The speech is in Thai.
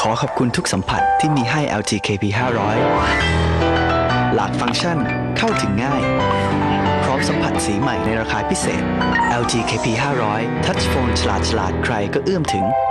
อขอบคุณทุกสัมผัสที่มีให้ LG KP 500หลากฟังก์ชันเข้าถึงง่ายพร้อมสัมผัสสีใหม่ในราคาพิเศษ LG KP 500 Touch Phone ฉลาดใครก็เอื้อมถึง